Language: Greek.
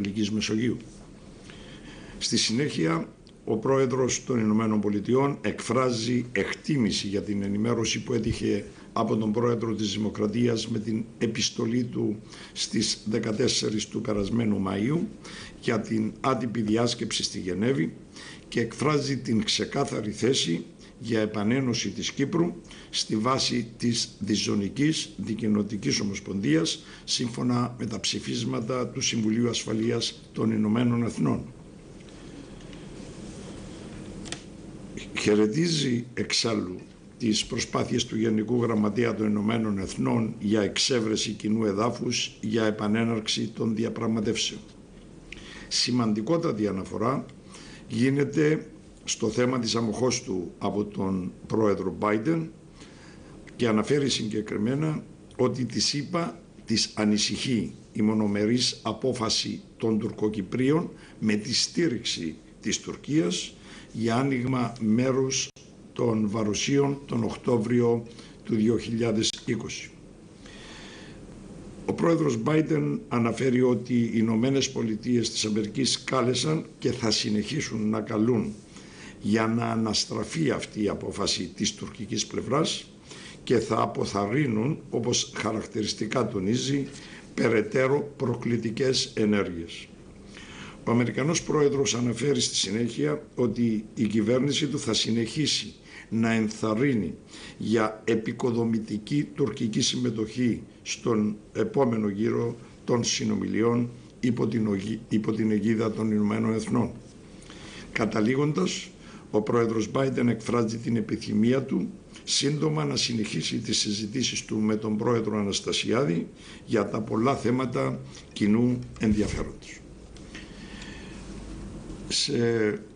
Ανατολικής Μεσογείου. Στη συνέχεια, ο πρόεδρος των Ηνωμένων Πολιτειών εκφράζει εκτίμηση για την ενημέρωση που έτυχε από τον πρόεδρο της Δημοκρατίας με την επιστολή του στις 14 του περασμένου Μαΐου για την άτυπη διάσκεψη στη Γενέβη και εκφράζει την ξεκάθαρη θέση για επανένωση της Κύπρου στη βάση της Διζωνικής Δικοινοτικής Ομοσπονδίας σύμφωνα με τα ψηφίσματα του Συμβουλίου Ασφαλείας των Ηνωμένων Εθνών. Χαιρετίζει εξάλλου τις προσπάθειες του Γενικού Γραμματέα των Ηνωμένων Εθνών για εξέβρεση κοινού εδάφους για επανέναρξη των διαπραγματεύσεων. Σημαντικότατη αναφορά γίνεται στο θέμα της αμοχώς του από τον πρόεδρο Biden και αναφέρει συγκεκριμένα ότι της ΗΠΑ της ανησυχεί η μονομερής απόφαση των Τουρκοκυπρίων με τη στήριξη της Τουρκίας για άνοιγμα μέρους των Βαροσίων τον Οκτώβριο του 2020. Ο πρόεδρος Biden αναφέρει ότι οι Ηνωμένες Πολιτείες της Αμερικής κάλεσαν και θα συνεχίσουν να καλούν για να αναστραφεί αυτή η απόφαση της τουρκικής πλευράς και θα αποθαρρύνουν, όπως χαρακτηριστικά τονίζει, περαιτέρω προκλητικές ενέργειες. Ο Αμερικανός πρόεδρος αναφέρει στη συνέχεια ότι η κυβέρνηση του θα συνεχίσει να ενθαρρύνει για επικοδομητική τουρκική συμμετοχή στον επόμενο γύρο των συνομιλιών υπό την αιγίδα των Ηνωμένων Εθνών. Καταλήγοντας, ο πρόεδρος Biden εκφράζει την επιθυμία του σύντομα να συνεχίσει τις συζητήσεις του με τον πρόεδρο Αναστασιάδη για τα πολλά θέματα κοινού ενδιαφέροντος. Σε